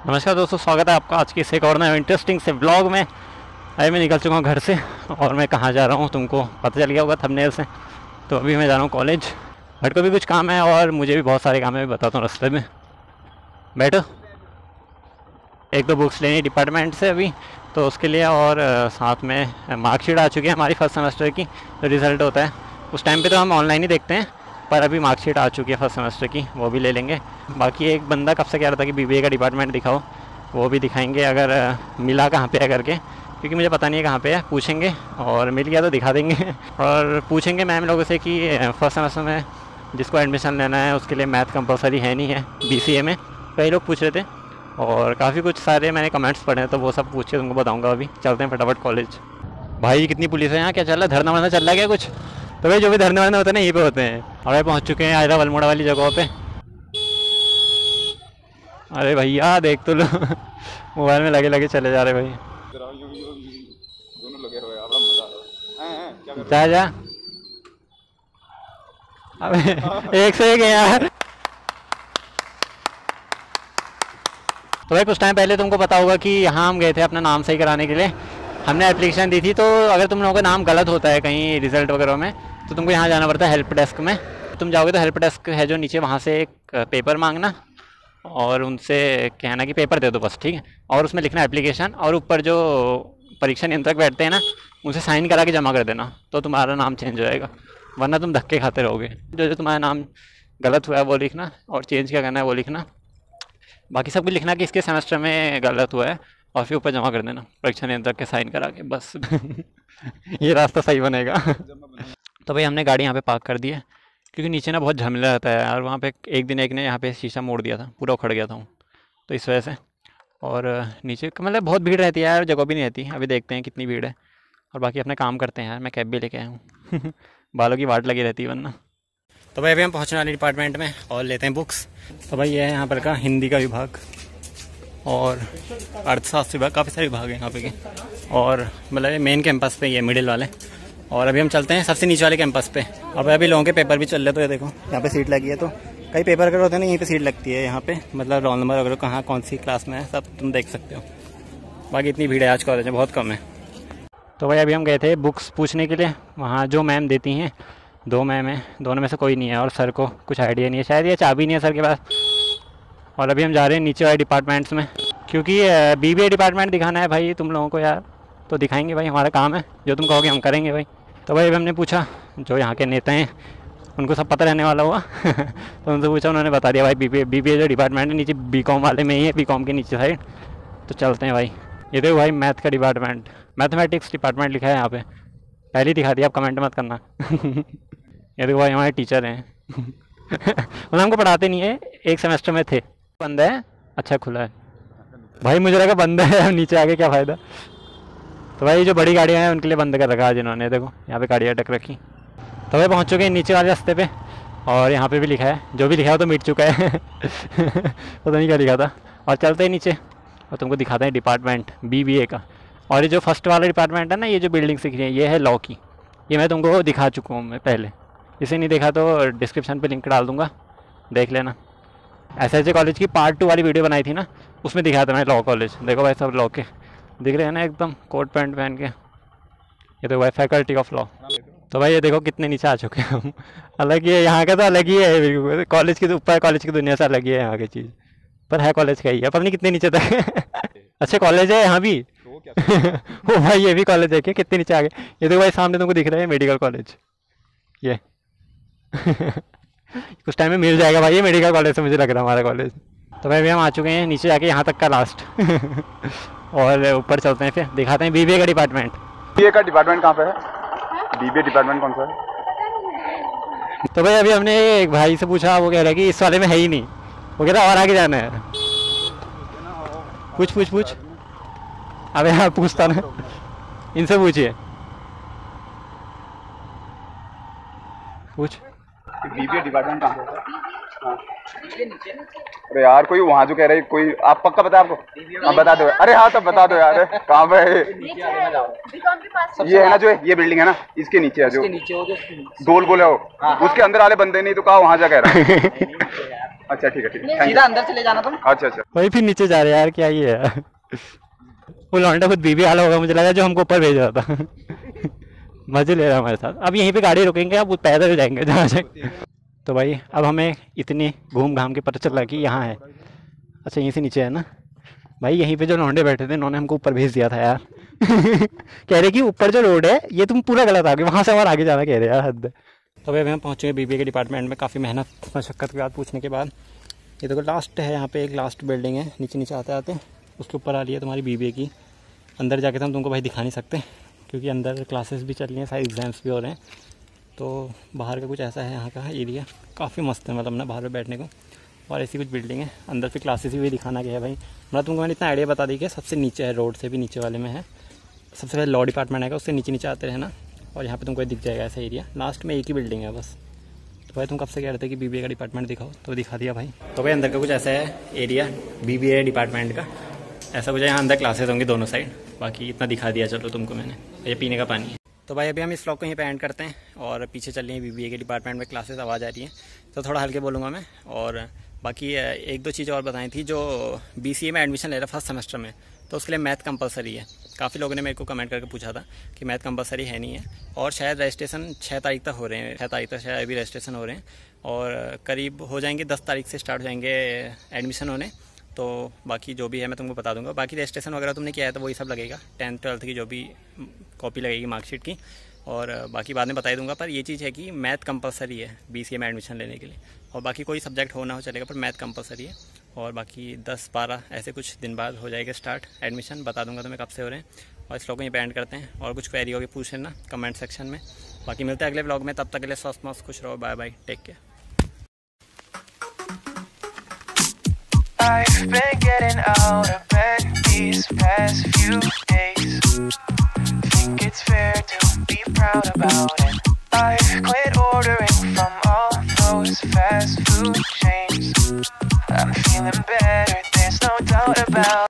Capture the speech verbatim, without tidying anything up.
नमस्कार दोस्तों, स्वागत है आपका आज की इस एक और नए इंटरेस्टिंग से व्लॉग में। अभी मैं निकल चुका हूँ घर से और मैं कहाँ जा रहा हूँ तुमको पता चल गया होगा थंबनेल से। तो अभी मैं जा रहा हूँ कॉलेज। घर को भी कुछ काम है और मुझे भी बहुत सारे काम है, बताता हूँ रास्ते में। बैठो। एक दो बुक्स लेनी डिपार्टमेंट से अभी तो उसके लिए, और साथ में मार्कशीट आ चुकी है हमारी फर्स्ट सेमेस्टर की। जो रिज़ल्ट होता है उस टाइम पे तो हम ऑनलाइन ही देखते हैं, पर अभी मार्कशीट आ चुकी है फर्स्ट सेमेस्टर की, वो भी ले लेंगे। बाकी एक बंदा कब से कह रहा था कि बीबीए का डिपार्टमेंट दिखाओ, वो भी दिखाएंगे अगर मिला कहाँ पे है करके, क्योंकि मुझे पता नहीं है कहाँ पे है। पूछेंगे और मिल गया तो दिखा देंगे। और पूछेंगे मैम लोगों से कि फर्स्ट सेमेस्टर में जिसको एडमिशन लेना है उसके लिए मैथ कंपलसरी है नहीं है बीसीए में, कई लोग पूछ रहे थे और काफ़ी कुछ सारे मैंने कमेंट्स पढ़े हैं, तो वो सब पूछ के तुमको बताऊँगा। अभी चलते हैं फटाफट कॉलेज। भाई कितनी पुलिस है यहाँ, क्या चल रहा है? धरना वरना चल रहा है क्या कुछ? तो भाई जो भी धरने वरने होते हैं ना यहीं पे होते हैं। और भाई पहुँच चुके हैं आयरा अल्मोड़ा वाली जगह पे। अरे भैया देख तो लो मोबाइल में लगे लगे चले जा रहे भाई। जा जा अबे एक से एक है यार। तो भाई कुछ टाइम पहले तुमको पता होगा कि यहाँ हम गए थे अपना नाम सही कराने के लिए। हमने एप्लीकेशन दी थी, तो अगर तुम लोगों का नाम गलत होता है कहीं रिजल्ट वगैरह में तो तुमको यहाँ जाना पड़ता है हेल्प डेस्क में। तुम जाओगे तो हेल्प डेस्क है जो नीचे, वहाँ से एक पेपर मांगना और उनसे कहना कि पेपर दे दो बस, ठीक है। और उसमें लिखना एप्लीकेशन, और ऊपर जो परीक्षा नियंत्रक बैठते हैं ना उनसे साइन करा के जमा कर देना, तो तुम्हारा नाम चेंज हो जाएगा, वरना तुम धक्के खाते रहोगे। जो जो तुम्हारा नाम गलत हुआ है वो लिखना, और चेंज क्या करना है वो लिखना। बाकी सब कुछ लिखना कि इसके सेमेस्टर में गलत हुआ है, और फिर ऊपर जमा कर देना परीक्षा नियंत्रक के साइन करा के, बस ये रास्ता सही बनेगा। तो भाई हमने गाड़ी यहाँ पे पार्क कर दी है, क्योंकि नीचे ना बहुत झमेला रहता है यार। वहाँ पे एक दिन एक ने यहाँ पे शीशा मोड़ दिया था, पूरा उखड़ गया था हूँ, तो इस वजह से। और नीचे मतलब बहुत भीड़ रहती है यार, जगह भी नहीं रहती। अभी देखते हैं कितनी भीड़ है। और बाकी अपने काम करते हैं यार, मैं कैब भी लेके आया हूँ बालों की वाट लगी रहती है वरना। तो भाई अभी हम पहुँचने वाले डिपार्टमेंट में और लेते हैं बुक्स। तो भाई ये है यहाँ पर का हिंदी का विभाग और अर्थशास्त्र विभाग, काफ़ी सारे विभाग हैं यहाँ पे के। और मतलब ये मेन कैंपस पे, ये मिडिल वाले। और अभी हम चलते हैं सबसे नीचे वाले कैंपस पे। अब अभी लोगों के पेपर भी चल रहे, तो ये देखो यहाँ पे सीट लगी है। तो कई पेपर अगर होते हैं ना यहीं पे सीट लगती है यहाँ पे, मतलब रोल नंबर वगैरह कहाँ कौन सी क्लास में है सब तुम देख सकते हो। बाकी इतनी भीड़ है आज कॉलेज में, बहुत कम है। तो भाई अभी हम गए थे बुक्स पूछने के लिए, वहाँ जो मैम देती हैं, दो मैम है, दोनों में से कोई नहीं है, और सर को कुछ आइडिया नहीं है, शायद ये चाबी नहीं है सर के पास। और अभी हम जा रहे हैं नीचे वाले डिपार्टमेंट्स में, क्योंकि बीबीए डिपार्टमेंट दिखाना है भाई तुम लोगों को यार, तो दिखाएंगे भाई, हमारा काम है, जो तुम कहोगे हम करेंगे भाई। तो भाई अभी हमने पूछा जो यहाँ के नेता हैं, उनको सब पता रहने वाला हुआ तो उनसे पूछा, उन्होंने बता दिया भाई बीबीए बीबीए जो डिपार्टमेंट है नीचे बीकॉम वाले में ही है, बीकॉम के नीचे साइड। तो चलते हैं भाई। ये देखो भाई मैथ का डिपार्टमेंट, मैथमेटिक्स डिपार्टमेंट लिखा है यहाँ पे, पहले ही दिखा दिया, आप कमेंट मत करना ये देखो भाई हमारे टीचर हैं मतलब हमको पढ़ाते नहीं है, एक सेमेस्टर में थे। बंद है? अच्छा खुला है भाई, मुझे लगा बंद है, नीचे आके क्या फ़ायदा। तो भाई जो बड़ी गाड़ियाँ हैं उनके लिए बंद कर रखा है जिन्होंने, देखो यहाँ पे गाड़ियाँ अटक रखी। तो भाई पहुँच चुके हैं नीचे वाले रास्ते पे, और यहाँ पे भी लिखा है, जो भी लिखा है तो मिट चुका है पता नहीं क्या लिखा था। और चलते हैं नीचे और तुमको दिखाते हैं डिपार्टमेंट बीबीए का। और ये जो फर्स्ट वाला डिपार्टमेंट है ना, ये जो बिल्डिंग दिख रही है ये है लॉ की, ये मैं तुमको दिखा चुका हूँ मैं पहले। इसे नहीं देखा तो डिस्क्रिप्शन पे लिंक डाल दूँगा, देख लेना। एस एच ए कॉलेज की पार्ट टू वाली वीडियो बनाई थी ना, उसमें दिखाया था मैं लॉ कॉलेज। देखो भाई सब लॉ के दिख रहे हैं ना, एकदम कोट पैंट पहन के। ये देखो भाई फैकल्टी ऑफ लॉ। तो भाई ये देखो कितने नीचे आ चुके हैं हम। अलग ही है यहाँ का, तो अलग ही है बिल्कुल, कॉलेज की ऊपर कॉलेज की दुनिया से अलग ही है यहाँ की चीज़, पर है कॉलेज का ही है, पर नहीं कितने नीचे तक अच्छा कॉलेज है यहाँ भी ओ भाई ये भी कॉलेज है क्या, कितने नीचे आ गए। ये देखो भाई सामने तुमको दिख रहा है मेडिकल कॉलेज, ये कुछ टाइम में मिल जाएगा भाई ये मेडिकल कॉलेज से, मुझे लग रहा है हमारा कॉलेज। तो भाई हम आ चुके हैं नीचे जाके, यहाँ तक का लास्ट और ऊपर चलते हैं, फिर दिखाते हैं बीबीए का डिपार्टमेंट। बीबीए का डिपार्टमेंट कहाँ पे है? बीबीए डिपार्टमेंट कौन सा है? तो भाई अभी हमने एक भाई से पूछा, वो कह रहा है कि इस वाले में है ही नहीं, वो कह रहा है और आगे जाना है। पूछ पूछ पूछ अबे यार पूछता ना, इनसे पूछिए, पूछ। बीबीए डिपार्टमेंट कहाँ पे है? हाँ। अरे यार कोई वहाँ जो कह रहे कोई, आप पक्का पता है आपको? हाँ बता दो। अरे हाँ तब बता दो यार, कहाँ पे है? ये है ना जो ये बिल्डिंग है ना, इसके नीचे है जो गोल गोल है वो, उसके अंदर वाले बंदे नहीं तो कहा वहाँ जा कह रहा है अच्छा ठीक है ठीक है, सीधा अंदर चले जाना तुम। अच्छा अच्छा वही फिर नीचे जा रहे हैं यार, क्या ही है वो लौंडा खुद बीबी हाल होगा मुझे लगा, जो हमको ऊपर भेज रहा था मजे ले रहा है हमारे साथ। अब यहीं पे गाड़ी रुकेंगे, अब पैदल जाएंगे जहाँ जाएंगे। तो भाई अब हमें इतनी घूम घाम के पता चल रहा कि यहाँ है, अच्छा यहीं से नीचे है ना भाई। यहीं पे जो लौंडे बैठे थे उन्होंने हमको ऊपर भेज दिया था यार कह रहे कि ऊपर जो रोड है ये तुम पूरा गलत आ गए, वहाँ से और आगे जाना कह रहे यार, हद। तो भाई हम पहुँचे बीबीए के डिपार्टमेंट में, काफ़ी मेहनत मशक्क़त के बाद पूछने के बाद। ये देखो लास्ट है यहाँ पे, एक लास्ट बिल्डिंग है, नीचे नीचे आते आते उसके ऊपर आ रही है तुम्हारी बीबीए की। अंदर जाके तो हम तुमको भाई दिखा नहीं सकते क्योंकि अंदर क्लासेस भी चल रही हैं, सारे एग्ज़ाम्स भी हो रहे हैं। तो बाहर का कुछ ऐसा है यहाँ का एरिया, काफ़ी मस्त है मतलब ना बाहर में बैठने को। और ऐसी कुछ बिल्डिंग है, अंदर फिर क्लासेस भी दिखाना क्या है भाई। मतलब तुमको मैंने इतना आइडिया बता दी कि सबसे नीचे है, रोड से भी नीचे वाले में है। सबसे पहले लॉ डिपार्टमेंट आएगा, उससे नीचे नीचे आते रहना और यहाँ पे तुमको दिख जाएगा ऐसा एरिया। लास्ट में एक ही बिल्डिंग है बस। तो भाई तुम कब से कह रहे थे कि बीबीए का डिपार्टमेंट दिखाओ, तो दिखा दिया भाई। तो भाई अंदर का कुछ ऐसा है एरिया बीबीए डिपार्टमेंट का, ऐसा कुछ है। यहाँ अंदर क्लासेस होंगी दोनों साइड, बाकी इतना दिखा दिया चलो तुमको मैंने। ये पीने का पानी है। तो भाई अभी हम इस व्लॉग को यहीं पे एंड करते हैं और पीछे चल रही है बीबीए के डिपार्टमेंट में क्लासेस, आवाज़ आ रही है तो थोड़ा हल्के बोलूँगा मैं। और बाकी एक दो चीज़ें और बताई थी, जो बीसीए में एडमिशन ले रहा फर्स्ट सेमेस्टर में, तो उसके लिए मैथ कंपलसरी है। काफ़ी लोगों ने मेरे को कमेंट करके पूछा था कि मैथ कंपलसरी है नहीं है। और शायद रजिस्ट्रेशन छः तारीख तक हो रहे हैं, छः तारीख तक शायद अभी रजिस्ट्रेशन हो रहे हैं और करीब हो जाएंगे, दस तारीख से स्टार्ट हो जाएंगे एडमिशन होने। तो बाकी जो भी है मैं तुमको बता दूंगा। बाकी रजिस्ट्रेशन वगैरह तुमने किया है तो वही सब लगेगा, टेंथ ट्वेल्थ की जो भी कॉपी लगेगी मार्कशीट की, और बाकी बाद में बता ही दूंगा। पर ये चीज़ है कि मैथ कंपलसरी है बीसीए में एडमिशन लेने के लिए, और बाकी कोई सब्जेक्ट हो ना हो चलेगा, पर मैथ कंपलसरी है। और बाकी दस बारह ऐसे कुछ दिन बाद हो जाएगा स्टार्ट एडमिशन, बता दूंगा तुम्हें कब से हो रहे हैं। और इस व्लॉग को यहीं पे एंड करते हैं, और कुछ क्वेरी होगी पूछ लेना कमेंट सेक्शन में। बाकी मिलते हैं अगले व्लॉग में, तब तक के लिए स्वस्थ मस्त खुश रहो, bye bye, take care. I've been getting out of bed these past few days. Think it's fair to be proud about it. I've quit ordering from all those fast food chains. I'm feeling better, there's no doubt about it.